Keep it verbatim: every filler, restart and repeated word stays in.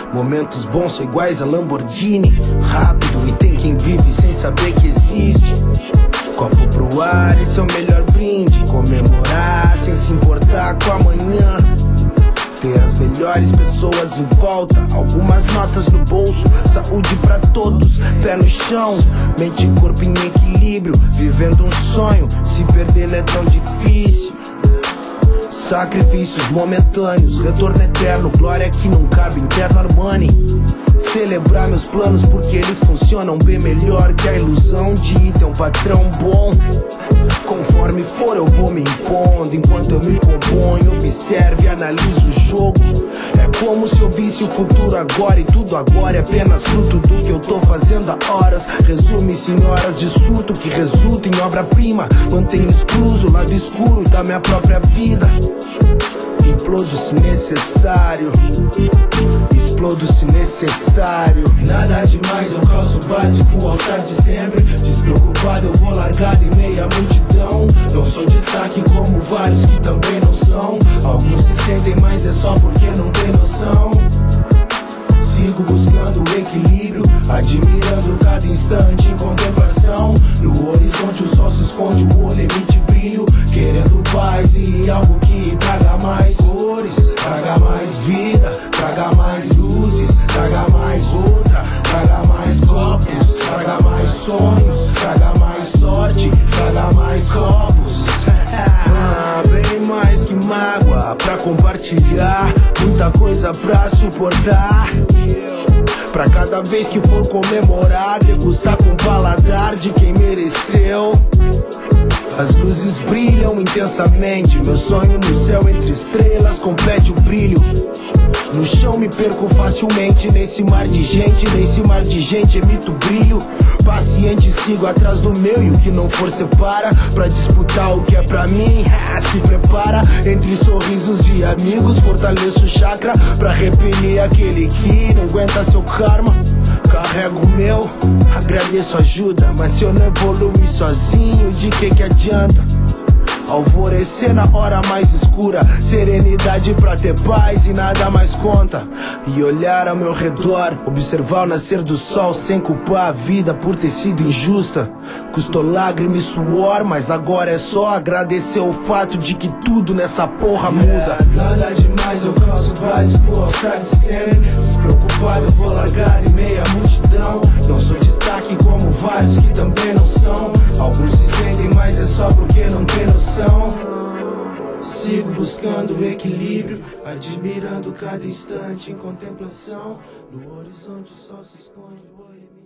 Momentos bons são iguais a Lamborghini, rápido, e tem quem vive sem saber que existe. Copo pro ar, esse é o melhor brinde. Comemorar sem se importar com amanhã. Ter as melhores pessoas em volta, algumas notas no bolso, saúde pra todos, pé no chão, mente e corpo em equilíbrio, vivendo um sonho, se perder não é tão difícil. Sacrifícios momentâneos, retorno eterno, glória que não cabe, interno Armani. Celebrar meus planos porque eles funcionam bem melhor que a ilusão de ter um patrão bom. Conforme for eu vou me impondo, enquanto eu me componho, observo e analiso o jogo. É como se eu visse o futuro agora, e tudo agora é apenas fruto do que eu tô fazendo há horas. Resume-se em horas de surto que resulta em obra-prima. Mantenho excluso o lado escuro da minha própria vida. Implodo se necessário, explodo se necessário. Nada demais, eu calço básico, all-star de sempre. Despreocupado eu vou largado em meia multidão. Não sou destaque como vários que também não são. Alguns se sentem, mas é só porque não tem noção. Sigo buscando o equilíbrio, admirando cada instante em contemplação. No horizonte o sol se esconde, o olho emite brilho, querendo paz e algo que traga mais cores, traga mais vida, traga mais luzes, traga mais outra, traga mais copos, traga mais sonhos, traga mais sorte, traga mais copos. Ah, bem mais que mágoa pra compartilhar, muita coisa pra suportar. Pra cada vez que for comemorar, degustar com o paladar de quem mereceu. As luzes brilham intensamente, meu sonho no céu entre estrelas compete o brilho. No chão me perco facilmente, nesse mar de gente, nesse mar de gente emito brilho. Paciente sigo atrás do meu e o que não for separa. Pra disputar o que é pra mim, se prepara. Entre sorrisos de amigos fortaleço o chakra pra repelir aquele que não aguenta seu karma. Carrego o meu, agradeço ajuda, mas se eu não evoluir sozinho, de que que adianta? Alvorecer na hora mais escura, serenidade pra ter paz e nada mais conta. E olhar ao meu redor, observar o nascer do sol sem culpar a vida por ter sido injusta. Custou lágrima e suor, mas agora é só agradecer o fato de que tudo nessa porra muda. Yeah, nada demais, eu calço básico, all-star de sempre. Despreocupado eu vou largar em meia multidão. Não sou destaque como vários que também não são. Alguns se sentem, mas é só porque não tem noção. Sigo buscando o equilíbrio, admirando cada instante em contemplação. No horizonte o sol se esconde, o olho